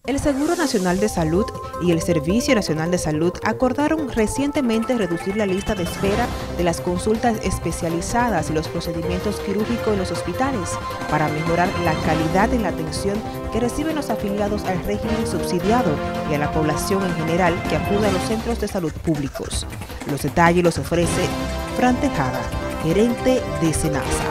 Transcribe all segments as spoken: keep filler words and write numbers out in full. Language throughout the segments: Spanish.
El Seguro Nacional de Salud y el Servicio Nacional de Salud acordaron recientemente reducir la lista de espera de las consultas especializadas y los procedimientos quirúrgicos en los hospitales para mejorar la calidad en la atención que reciben los afiliados al régimen subsidiado y a la población en general que acude a los centros de salud públicos. Los detalles los ofrece Fran Tejada, gerente de SENASA.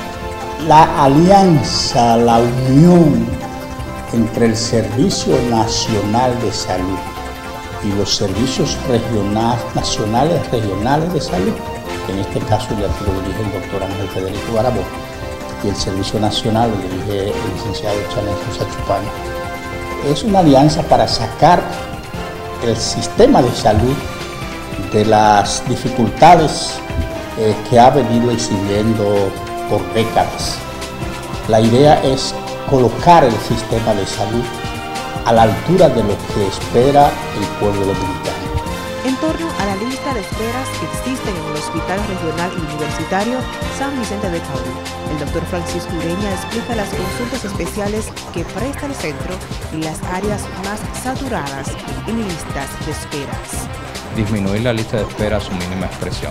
La alianza, la unión entre el Servicio Nacional de Salud y los servicios regionales, nacionales regionales de salud, en este caso ya te lo dirige el doctor Ángel Federico Garabó, y el Servicio Nacional lo dirige el licenciado Chanel Rosa Chupán, es una alianza para sacar el sistema de salud de las dificultades eh, que ha venido exhibiendo por décadas. La idea es colocar el sistema de salud a la altura de lo que espera el pueblo dominicano. En torno a la lista de esperas que existen en el Hospital Regional y Universitario San Vicente de Paúl, el doctor Francisco Ureña explica las consultas especiales que presta el centro y las áreas más saturadas en listas de esperas. Disminuir la lista de espera a su mínima expresión.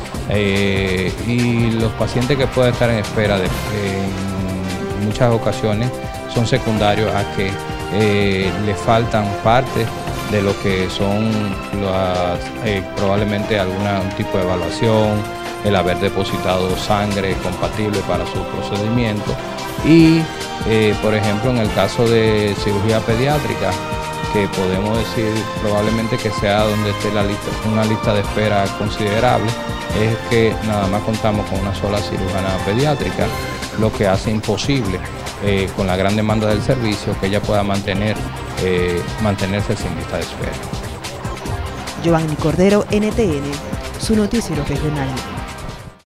Eh, y los pacientes que pueden estar en espera de, eh, en muchas ocasiones son secundarios a que eh, le faltan partes de lo que son las, eh, probablemente algún tipo de evaluación, el haber depositado sangre compatible para su procedimiento y eh, por ejemplo en el caso de cirugía pediátrica, que podemos decir probablemente que sea donde esté la lista, una lista de espera considerable, es que nada más contamos con una sola cirujana pediátrica, lo que hace imposible eh, con la gran demanda del servicio que ella pueda mantener, eh, mantenerse sin lista de espera. Giovanni Cordero, N T N, su noticiero regional.